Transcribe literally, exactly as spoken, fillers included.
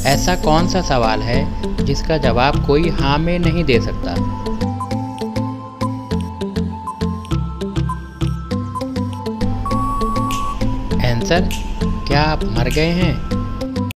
ऐसा कौन सा सवाल है जिसका जवाब कोई हाँ में नहीं दे सकता? आंसर, क्या आप मर गए हैं?